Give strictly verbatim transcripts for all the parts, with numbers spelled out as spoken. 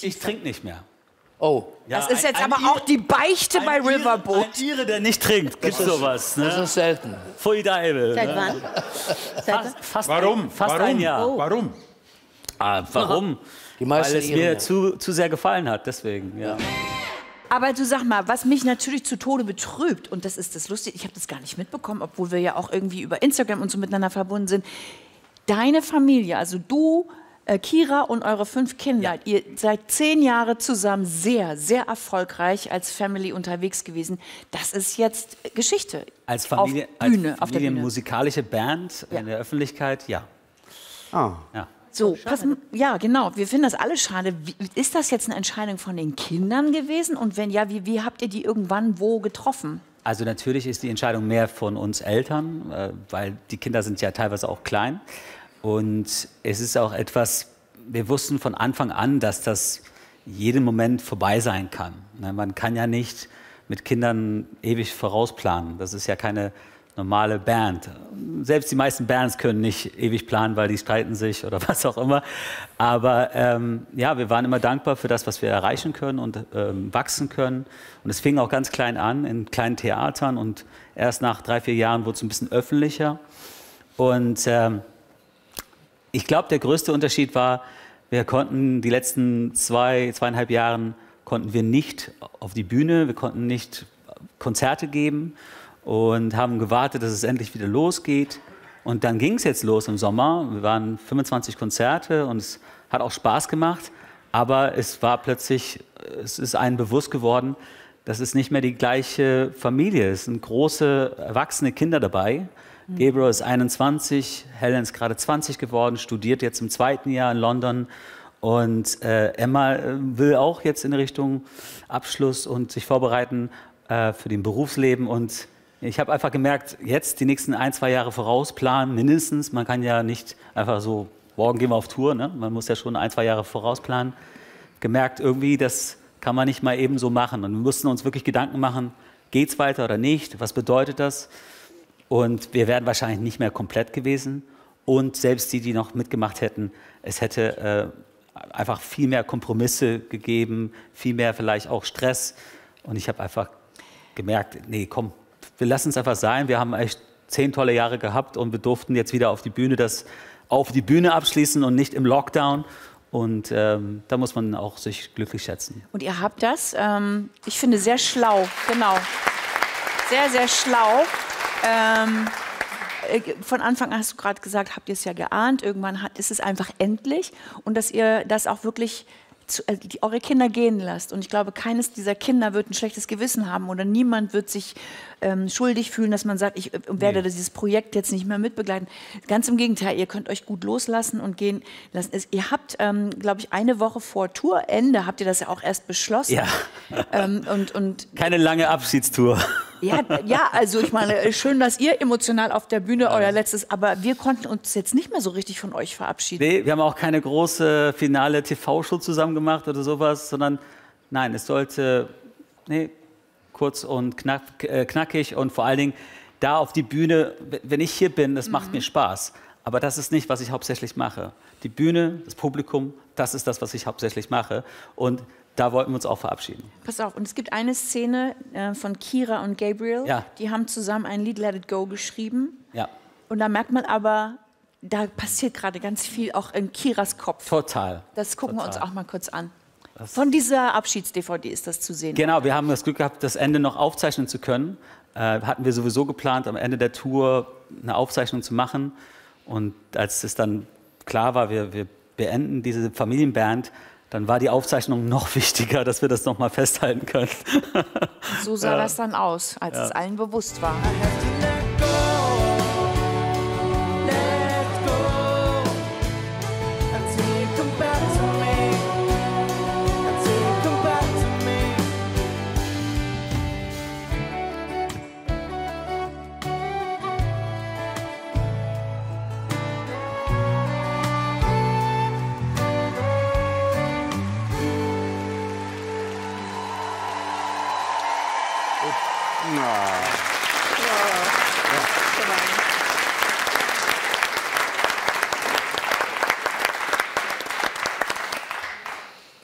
Ich trinke nicht mehr. Oh. Ja, das ist ein, jetzt ein aber Ire, auch die Beichte bei Ire, Riverboat. Ein Ire, der nicht trinkt, gibt's sowas. Ne? Das ist selten. Pfui Deibel. Seit Ne? wann? Seit wann? Fast, fast Warum? Ein, fast Warum? ein Jahr. Oh. Warum? Ah, warum? Die meisten Weil es Iren, mir ja. zu, zu sehr gefallen hat, deswegen, ja. Aber du sag mal, was mich natürlich zu Tode betrübt, und das ist das Lustige, ich habe das gar nicht mitbekommen, obwohl wir ja auch irgendwie über Instagram und so miteinander verbunden sind. Deine Familie, also du, äh, Kira und eure fünf Kinder, Ja. ihr seid zehn Jahre zusammen sehr, sehr erfolgreich als Family unterwegs gewesen. Das ist jetzt Geschichte. Als Familie, auf Bühne, als auf der Bühne. familienmusikalische Band Ja. in der Öffentlichkeit, ja. Ah. ja. So, pass, ja, genau. Wir finden das alle schade. Wie, ist das jetzt eine Entscheidung von den Kindern gewesen? Und wenn ja, wie, wie habt ihr die irgendwann wo getroffen? Also natürlich ist die Entscheidung mehr von uns Eltern, äh, weil die Kinder sind ja teilweise auch klein. Und es ist auch etwas, wir wussten von Anfang an, dass das jeden Moment vorbei sein kann. Ne, man kann ja nicht mit Kindern ewig vorausplanen. Das ist ja keine normale Band. Selbst die meisten Bands können nicht ewig planen, weil die streiten sich oder was auch immer. Aber ähm, ja, wir waren immer dankbar für das, was wir erreichen können und ähm, wachsen können. Und es fing auch ganz klein an, in kleinen Theatern. Und erst nach drei, vier Jahren wurde es ein bisschen öffentlicher. Und ähm, ich glaube, der größte Unterschied war, wir konnten die letzten zwei, zweieinhalb Jahren konnten wir nicht auf die Bühne, wir konnten nicht Konzerte geben. Und haben gewartet, dass es endlich wieder losgeht. Und dann ging es jetzt los im Sommer. Wir waren fünfundzwanzig Konzerte und es hat auch Spaß gemacht. Aber es war plötzlich, es ist einem bewusst geworden, das ist nicht mehr die gleiche Familie. Es sind große, erwachsene Kinder dabei. Mhm. Gabriel ist einundzwanzig, Helen ist gerade zwanzig geworden, studiert jetzt im zweiten Jahr in London. Und äh, Emma will auch jetzt in Richtung Abschluss und sich vorbereiten äh, für den Berufsleben. Und ich habe einfach gemerkt, jetzt die nächsten ein, zwei Jahre vorausplanen, mindestens. Man kann ja nicht einfach so, morgen gehen wir auf Tour, ne? Man muss ja schon ein, zwei Jahre vorausplanen. Gemerkt, irgendwie, das kann man nicht mal eben so machen. Und wir mussten uns wirklich Gedanken machen, geht's weiter oder nicht? Was bedeutet das? Und wir wären wahrscheinlich nicht mehr komplett gewesen. Und selbst die, die noch mitgemacht hätten, es hätte äh, einfach viel mehr Kompromisse gegeben, viel mehr vielleicht auch Stress. Und ich habe einfach gemerkt, nee, komm, wir lassen es einfach sein. Wir haben echt zehn tolle Jahre gehabt und wir durften jetzt wieder auf die Bühne das auf die Bühne abschließen und nicht im Lockdown. Und ähm, da muss man auch sich glücklich schätzen. Und ihr habt das, ähm, ich finde, sehr schlau, genau. Sehr, sehr schlau. Ähm, äh, von Anfang an hast du gerade gesagt, habt ihr es ja geahnt. Irgendwann hat, ist es einfach endlich. Und dass ihr das auch wirklich zu, äh, die, eure Kinder gehen lasst. Und ich glaube, keines dieser Kinder wird ein schlechtes Gewissen haben oder niemand wird sich ähm, schuldig fühlen, dass man sagt, ich äh, werde Nee. dieses Projekt jetzt nicht mehr mitbegleiten. Ganz im Gegenteil, ihr könnt euch gut loslassen und gehen lassen. Es, ihr habt, ähm, glaube ich, eine Woche vor Tourende, habt ihr das ja auch erst beschlossen. Ja. Ähm, und, und Keine lange Abschiedstour. ja, ja, also ich meine, schön, dass ihr emotional auf der Bühne euer letztes, aber wir konnten uns jetzt nicht mehr so richtig von euch verabschieden. Nee, wir haben auch keine große finale T V-Show zusammen gemacht oder sowas, sondern nein, es sollte nee, kurz und knack, äh, knackig und vor allen Dingen da auf die Bühne, wenn ich hier bin, das macht mir Spaß. Aber das ist nicht, was ich hauptsächlich mache. Die Bühne, das Publikum, das ist das, was ich hauptsächlich mache. Und da wollten wir uns auch verabschieden. Pass auf, und es gibt eine Szene äh, von Kira und Gabriel, Ja. die haben zusammen ein Lied Let It Go geschrieben. Ja, Und da merkt man aber, da passiert gerade ganz viel auch in Kiras Kopf. total. Das gucken wir uns Total. auch mal kurz an. Von dieser Abschieds-D V D ist das zu sehen. Genau, wir haben das Glück gehabt, das Ende noch aufzeichnen zu können. Äh, hatten wir sowieso geplant, am Ende der Tour eine Aufzeichnung zu machen. Und als es dann klar war, wir, wir beenden diese Familienband, dann war die Aufzeichnung noch wichtiger, dass wir das noch mal festhalten können. So sah das dann aus, als es allen bewusst war.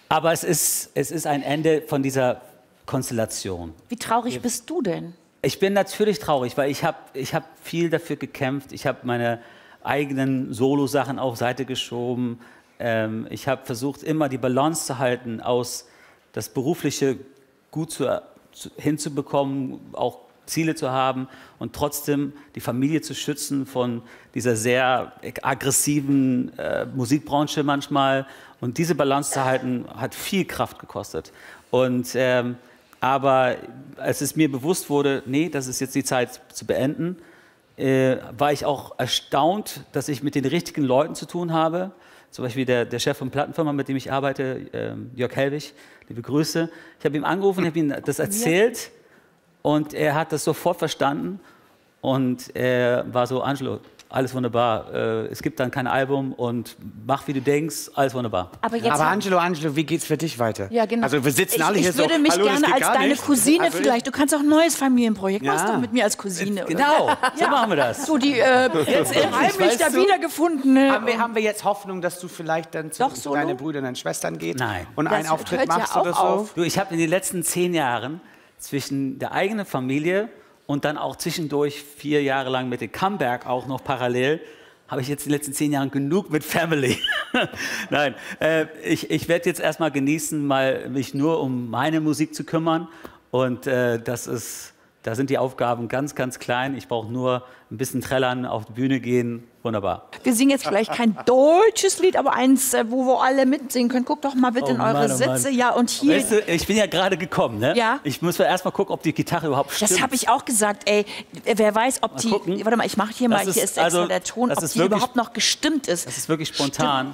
Aber es ist, es ist ein Ende von dieser Konstellation. Wie traurig bist du denn? Ich bin natürlich traurig, weil ich habe ich hab viel dafür gekämpft. Ich habe meine eigenen Solo-Sachen auf Seite geschoben. Ähm, ich habe versucht, immer die Balance zu halten, aus das Berufliche gut zu, zu, hinzubekommen, auch Ziele zu haben und trotzdem die Familie zu schützen von dieser sehr aggressiven äh, Musikbranche manchmal. Und diese Balance zu halten, hat viel Kraft gekostet. Und ähm, aber als es mir bewusst wurde, nee, das ist jetzt die Zeit zu beenden, äh, war ich auch erstaunt, dass ich mit den richtigen Leuten zu tun habe. Zum Beispiel der, der Chef von Plattenfirma, mit dem ich arbeite, äh, Jörg Helwig, liebe Grüße. Ich habe ihm angerufen, habe ihm das erzählt und er hat das sofort verstanden und er war so, Angelo, alles wunderbar. Äh, es gibt dann kein Album und mach wie du denkst, alles wunderbar. Aber, jetzt Aber Angelo, Angelo, wie geht's für dich weiter? Ja, genau. Also wir sitzen ich, alle hier ich so. Ich würde mich Hallo, gerne als deine nicht. Cousine also vielleicht. Du kannst auch ein neues Familienprojekt. Ja. Machst du mit mir als Cousine? Genau, oder? so Ja. machen wir das. So die äh, jetzt heimlich da wiedergefundene. Haben wir, haben wir jetzt Hoffnung, dass du vielleicht dann zu Doch, solo? deinen Brüdern und Schwestern gehst Nein. und Das einen Auftritt hört ja machst auch oder so? auf. Du, ich habe in den letzten zehn Jahren zwischen der eigenen Familie und dann auch zwischendurch vier Jahre lang mit dem Comeback auch noch parallel, habe ich jetzt in den letzten zehn Jahren genug mit Family. Nein, äh, ich, ich werde jetzt erstmal genießen, mal mich nur um meine Musik zu kümmern. Und äh, das ist, da sind die Aufgaben ganz, ganz klein. Ich brauche nur ein bisschen trällern, auf die Bühne gehen. Wunderbar. Wir singen jetzt vielleicht kein deutsches Lied, aber eins, äh, wo wir alle mitsingen können. Guckt doch mal bitte Oh in eure Mann, oh Sitze. Mann. Ja, und hier. Weißt du, ich bin ja gerade gekommen, ne? Ja. Ich muss erst mal gucken, ob die Gitarre überhaupt stimmt. Das habe ich auch gesagt, ey. Wer weiß, ob die. gucken. Warte mal, ich mache hier mal. Das ist- Hier ist extra also, der Ton, das ob ist die wirklich- überhaupt noch gestimmt ist. Das ist wirklich spontan.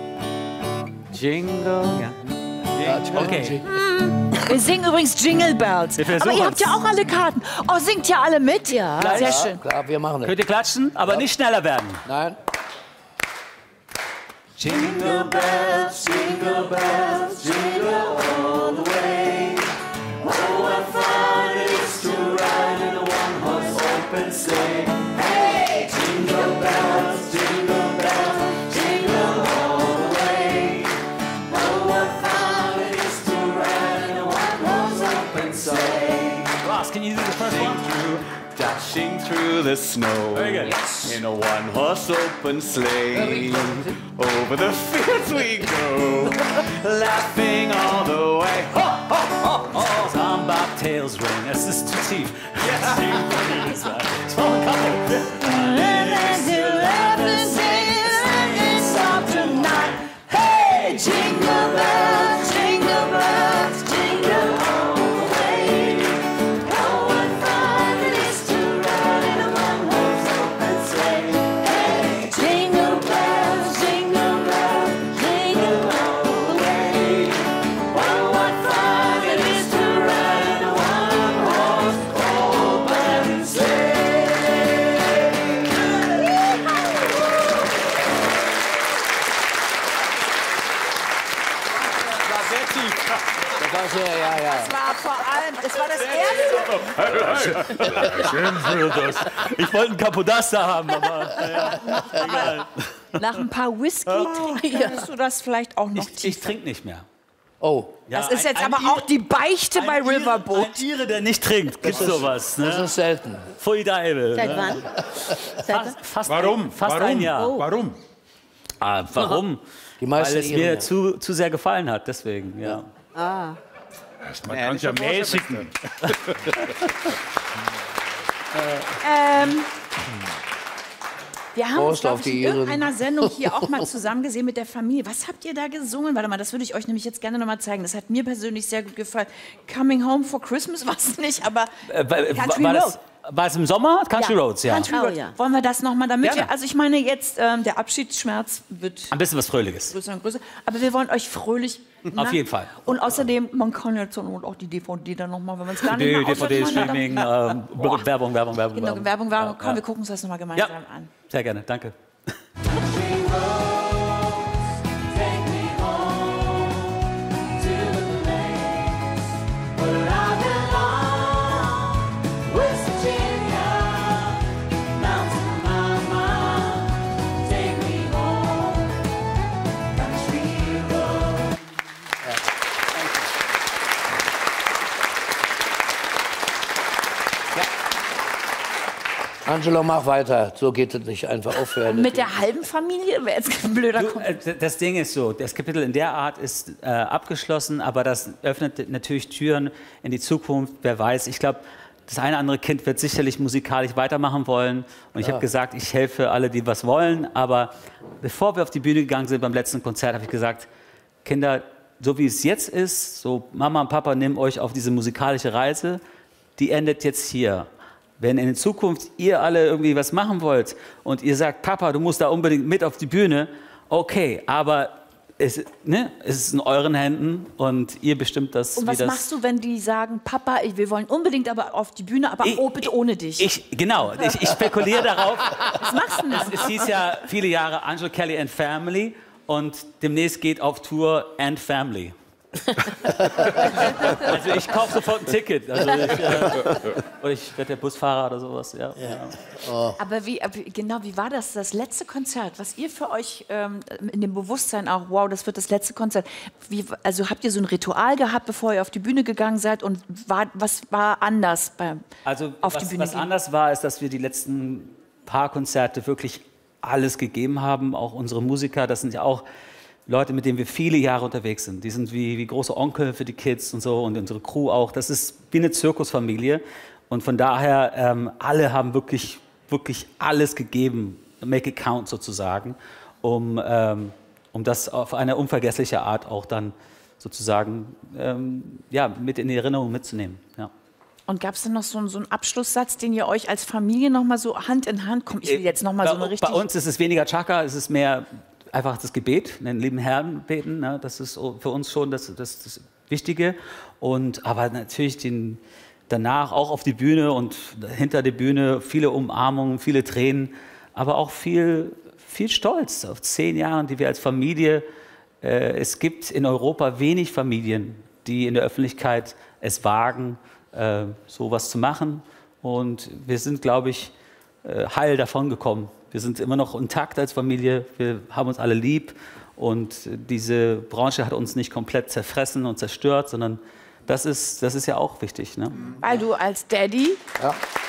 Jingle. Okay. Wir singen übrigens Jingle Bells. Wir Aber versuchen's. ihr habt ja auch alle Karten. Oh, singt ihr alle mit? Ja, Sehr ja, schön. klar, wir machen das. Könnt ihr klatschen, aber nicht schneller werden. Nein. Jingle bells, jingle bells, jingle all the way. Oh, what fun it is to ride in a one-horse open sleigh. Hey, jingle bells, jingle bells, jingle all the way. Oh, what fun it is to ride in a one-horse open sleigh. Ross, can you do the first one? Dashing through the snow Very good. in a one-horse open sleigh. Over the fields we go, laughing all the way. Ho, ho, ho, ho. Tom Bobtails ring. Das ist zu tief. Yes. Tom, Hey, jingle bells, jingle bells, jingle all the way. Oh, what fun it is to ride in a one-horse open sleigh. Hey, jingle bells, jingle bells, jingle all the way. Oh, what fun it is to ride in a one-horse open sleigh. Das war's ja, ja, ja. Das war vor allem, das war das erste. Schön für das. Ich wollte einen Capodasta haben, aber naja, egal. Nach ein paar Whisky trinken könntest du das vielleicht auch noch Ich, ich tiefer. trinke nicht mehr. Oh, Ja, Das ist ein- jetzt ein aber Ire- auch die Beichte bei ein Ire- Riverboat. Ein Ire, der nicht trinkt, gibt's sowas. das Ne? ist selten. Pfui Deibel. Seit Ne? wann? Seit wann? Fast, fast Warum? Ein, fast Warum? ein Jahr. Oh. Warum? Ah, warum? Die meisten Weil es Iren, mir ja. zu, zu sehr gefallen hat, deswegen, ja. Man kann ja mäßigen. Ähm, wir haben uns, Prost glaube auf ich, in die Iren. irgendeiner Sendung hier auch mal zusammen gesehen mit der Familie. Was habt ihr da gesungen? Warte mal, das würde ich euch nämlich jetzt gerne noch mal zeigen. Das hat mir persönlich sehr gut gefallen. Coming Home for Christmas war es nicht, aber Äh, weil- Country war, Road. das, war es im Sommer? Country Roads, ja. Country Oh, Road. ja. Wollen wir das noch mal, damit Gerne. wir, also ich meine jetzt, ähm, der Abschiedsschmerz wird Ein bisschen was Fröhliches. größer und größer, aber wir wollen euch fröhlich. Auf jeden Fall. Und außerdem, man kann ja zur Not auch die D V D dann noch mal, wenn man es gar nicht Die mehr D V D, auswendig hat, Streaming, dann- ähm, Werbung, Werbung, Werbung. Genau, Werbung, Werbung. Komm, Ja, wir ja. gucken uns das noch mal gemeinsam Ja, an. sehr gerne, danke. Angelo, mach weiter. So geht es nicht. Einfach aufhören. Mit der halben Familie wäre jetzt kein blöder Du, Kommentar. äh, das Ding ist so, das Kapitel in der Art ist äh, abgeschlossen, aber das öffnet natürlich Türen in die Zukunft. Wer weiß, ich glaube, das eine oder andere Kind wird sicherlich musikalisch weitermachen wollen. Und ich Ja. habe gesagt, ich helfe alle, die was wollen. Aber bevor wir auf die Bühne gegangen sind beim letzten Konzert, habe ich gesagt, Kinder, so wie es jetzt ist, so Mama und Papa nehmen euch auf diese musikalische Reise, die endet jetzt hier. Wenn in Zukunft ihr alle irgendwie was machen wollt und ihr sagt, Papa, du musst da unbedingt mit auf die Bühne, okay, aber es, ne, es ist in euren Händen und ihr bestimmt das. Und wie was das machst du, wenn die sagen, Papa, ich- wir wollen unbedingt aber auf die Bühne, aber Ich- oh, bitte ohne dich? Ich, genau, ich, ich spekuliere darauf. was machst du denn? Es, es hieß ja viele Jahre Angelo Kelly and Family und demnächst geht auf Tour and Family. Also ich kaufe sofort ein Ticket. Also ich, äh, oder ich werde der Busfahrer oder sowas. Ja. Ja. Aber wie, aber genau, wie war das, das letzte Konzert, was ihr für euch ähm, in dem Bewusstsein auch, wow, das wird das letzte Konzert. Wie, also habt ihr so ein Ritual gehabt, bevor ihr auf die Bühne gegangen seid und war, was war anders beim Also auf was, die Bühne was gehen? anders war, ist, dass wir die letzten paar Konzerte wirklich alles gegeben haben. Auch unsere Musiker, das sind ja auch Leute, mit denen wir viele Jahre unterwegs sind. Die sind wie, wie große Onkel für die Kids und so und unsere Crew auch. Das ist wie eine Zirkusfamilie. Und von daher, ähm, alle haben wirklich, wirklich alles gegeben, make it count sozusagen, um, ähm, um das auf eine unvergessliche Art auch dann sozusagen ähm, ja, mit in die Erinnerung mitzunehmen. Ja. Und gab es denn noch so, einen- so einen Abschlusssatz, den ihr euch als Familie noch mal so Hand in Hand, komm, ich will jetzt noch mal bei, so eine richtig... Bei uns ist es weniger Chaka, es ist mehr einfach das Gebet, den lieben Herrn beten. Ne? Das ist für uns schon das, das, das Wichtige. Und, aber natürlich den, danach auch auf die Bühne und hinter der Bühne viele Umarmungen, viele Tränen, aber auch viel, viel Stolz auf zehn Jahre, die wir als Familie, äh, es gibt in Europa wenig Familien, die in der Öffentlichkeit es wagen, äh, sowas zu machen. Und wir sind, glaube ich, äh, heil davon gekommen. Wir sind immer noch intakt als Familie, wir haben uns alle lieb und diese Branche hat uns nicht komplett zerfressen und zerstört, sondern das ist, das ist ja auch wichtig. Ne? Weil du als Daddy, Ja.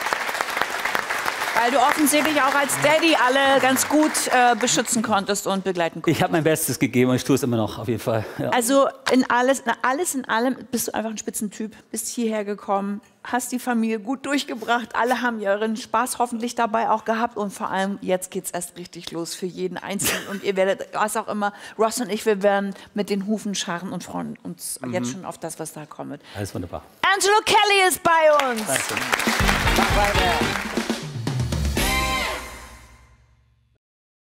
weil du offensichtlich auch als Daddy alle ganz gut äh, beschützen konntest und begleiten konntest. Ich habe mein Bestes gegeben und ich tue es immer noch, auf jeden Fall. Ja. Also in alles, in alles in allem bist du einfach ein Spitzentyp, bist hierher gekommen, hast die Familie gut durchgebracht, alle haben ihren Spaß hoffentlich dabei auch gehabt und vor allem jetzt geht's erst richtig los für jeden Einzelnen und ihr werdet, was auch immer, Ross und ich, wir werden mit den Hufen scharren und freuen uns jetzt schon auf das, was da kommt. Alles wunderbar. Angelo Kelly ist bei uns. Danke. Mach weiter.